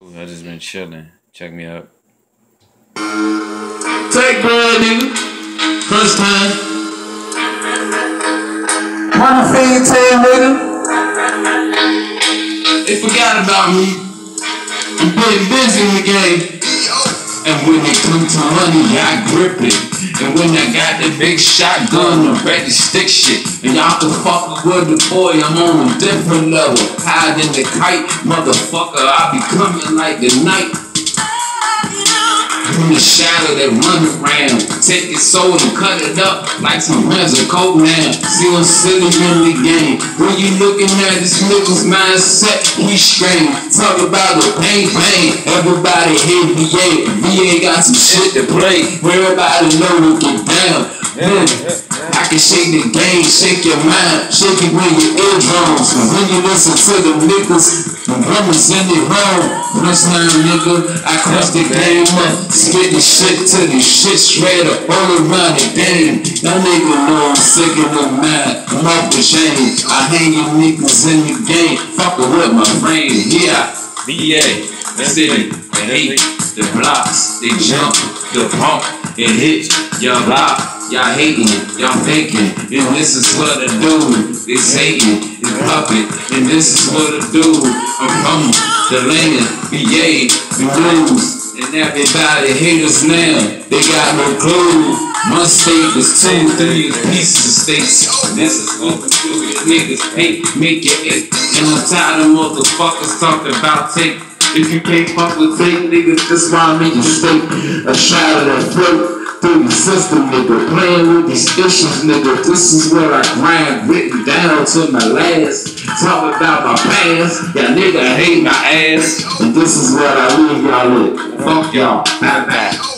I just been chilling. Check me out. Takebread, nigga. First time. One thing to tell you, nigga. They forgot about me. I'm getting busy in the game. And when it come to money, I grip it. And when I got the big shotgun, I'm ready to stick shit. And y'all can fuck with the boy, I'm on a different level. Higher than the kite, motherfucker, I be coming like the night. In the shadow that run around, take your soul and cut it up like some reds of coke now. See what's silly in the game. When you looking at this nigga's mindset, he strange. Talk about the pain, everybody hate VA. VA got some shit to play. Everybody know to get down. I can shake the game, shake your mind, shake it with your eardrums. And when you listen to the niggas, the brothers in the home. Punchline, nigga, I crush the game up, spit the shit to the shit straight up all around the game. That nigga know I'm sick of the mind, I'm off the chain. I hang you niggas in the game, fuckin' with my frame. Yeah, VA, the city, they hate the blocks, they jump, the pump, it hit your block. Y'all hating it, y'all faking, and this is what I do. It's hating, it's puppet, and this is what I do. I'm from the land, VA, the blues, and everybody hate us now. They got no clue. My state was 2, 3 pieces of states. This is what we do. Niggas hate, make it eight. And I'm tired of motherfuckers talking about take. If you can't fuck with fake niggas, that's why I make a state. A shot of that float through the system, nigga. Playing with these issues, nigga. This is what I grind, written down to my last. Talk about my past. Y'all nigga hate my ass. And this is what I leave y'all with. Fuck y'all. Bye bye.